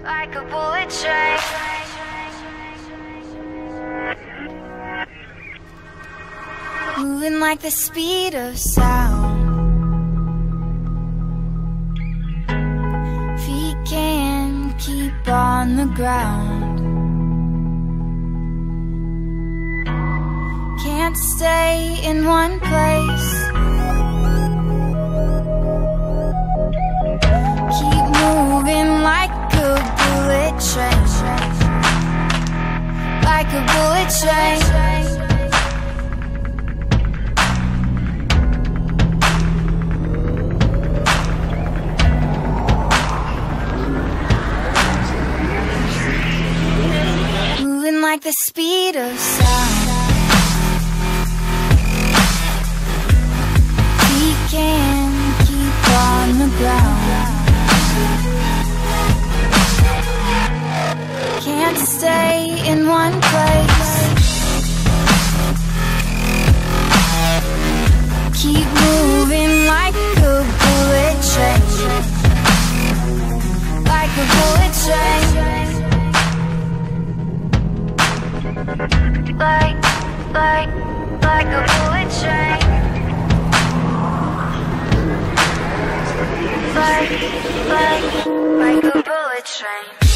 like a bullet train. Moving like the speed of sound. Feet can't keep on the ground. Can't stay in one place. Keep moving like a bullet train. Like a bullet train. Moving like the speed of sound. Feet can't keep on the ground. Can't stay in one place. Keep moving like a bullet train. Like a bullet train. Like a bullet train. Like a bullet train.